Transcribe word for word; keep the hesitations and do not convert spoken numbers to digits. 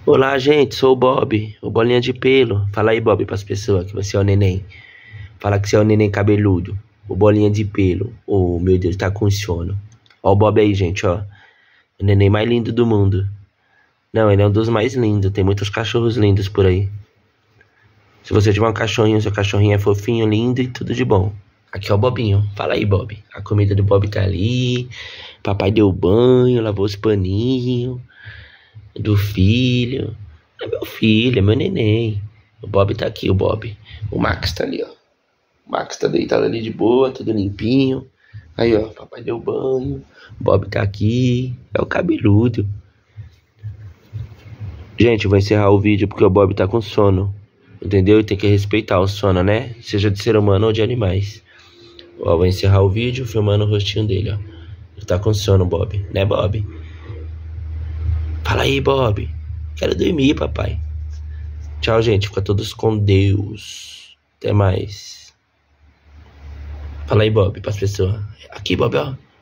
Olá, gente, sou o Bob, o Bolinha de Pelo. Fala aí, Bob, pras pessoas que você é o neném. Fala que você é o neném cabeludo, o Bolinha de Pelo. Oh, meu Deus, tá com sono. Ó o Bob aí, gente, ó. O neném mais lindo do mundo. Não, ele é um dos mais lindos. Tem muitos cachorros lindos por aí. Se você tiver um cachorrinho, seu cachorrinho é fofinho, lindo e tudo de bom. Aqui é o Bobinho. Fala aí, Bob. A comida do Bob tá ali. Papai deu banho, lavou os paninhos do filho. É meu filho, é meu neném. O Bob tá aqui, o Bob. O Max tá ali, ó. O Max tá deitado ali de boa, tudo limpinho. Aí, ó, papai deu banho. O Bob tá aqui. É o cabeludo. Gente, eu vou encerrar o vídeo porque o Bob tá com sono. Entendeu? E tem que respeitar o sono, né? Seja de ser humano ou de animais. Ó, vou encerrar o vídeo filmando o rostinho dele, ó. Ele tá com sono, Bob. Né, Bob? Fala aí, Bob. Quero dormir, papai. Tchau, gente. Fica todos com Deus. Até mais. Fala aí, Bob, pras pessoas. Aqui, Bob, ó.